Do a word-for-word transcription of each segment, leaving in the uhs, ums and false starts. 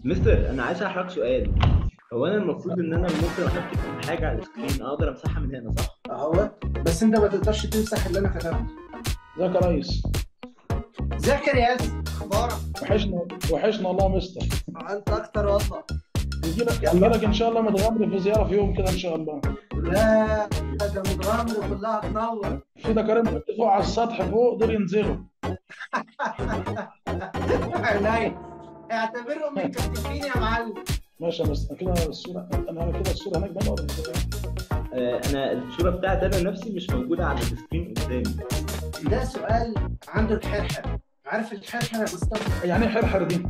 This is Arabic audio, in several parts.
مستر، انا عايز اسالك سؤال. هو انا المفروض ان انا ممكن احط حاجه على السكرين اقدر امسحها من هنا، صح؟ اهو. بس انت ما تقدرش تمسح اللي انا كتبته. ازيك يا ريس؟ ذاكر يا اسطى، اخبارك؟ وحشنا وحشنا والله يا مستر. انت اكتر والله. يجي لك يجي يلا. لك ان شاء الله متغمر في زياره في يوم كده ان شاء الله. لا، ده متغمر كلها تنور. في دكاتره فوق على السطح فوق دول ينزلوا. عينيا. اعتبرهم مكتفين يا معلم. ماشي يا مستر. كده الصوره انا كده الصوره هناك بقى ولا إزاي؟ آه انا الصوره بتاعتي انا نفسي مش موجوده على السكرين قدامي. ده سؤال عنده الحرحر. عارف الحرحر يا مصطفى؟ يعني ايه حرحر دي؟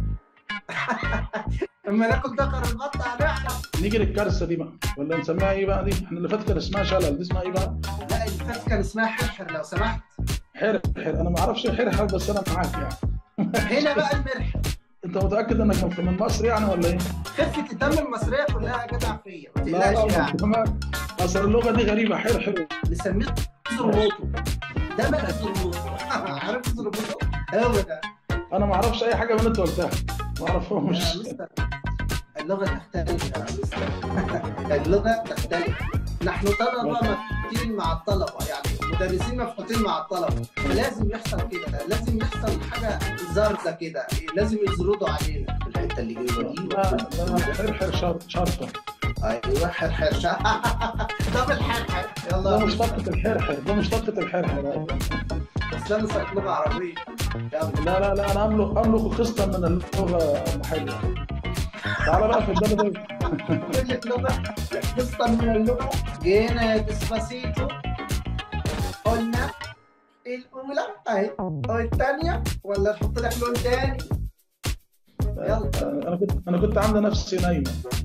اما ناكل دكر البط هنعرف. نيجي للكارثه دي بقى ولا نسميها ايه بقى دي؟ احنا اللي فاتت كان اسمها شلل، دي اسمها ايه بقى؟ لا، اللي فاتت كان اسمها حرحر لو سمحت. حرحر. انا ما اعرفش ايه حرحر بس انا معاك يعني. هنا بقى المرح. انت متاكد انك من من مصر يعني ولا ايه؟ خفة الدم المصرية كلها يا جدع فيا، ما لا تقلقش لا يعني. كمان اصل اللغه دي غريبه. حرحر نسميه زرموطو. ده بقى زرموطو. عارف زرموطو؟ هو ده. انا ما اعرفش اي حاجه من اللي انت قلتها، ما يا اعرفهمش. مستر، اللغة تختلف يا مستر. اللغة تختلف. نحن طلبة مفتوحين مع الطلبة، يعني مدرسين مفتوحين مع الطلبة، فلازم يحصل كده، لازم يحصل حاجة زردة كده، لازم يزردوا علينا في الحتة اللي جاية دي. لا لا حرحر شرط شرطه. ايوه حرحر. طب الحرحر ده يلا. مشتقة الحرحر، ده مشتقة الحرحر. بس انا سألت لغة عربية. يلا. لا لا لا انا املك املك قسطا من اللغه المحليه. تعالى بقى في البلد دي. كل لغة قسطا من اللغة. جينا يا ديسباسيتو، قلنا الأولى أهي، والثانية ولا نحط لك لون تاني؟ يلا. انا كنت انا كنت عامله نفسي نايمه.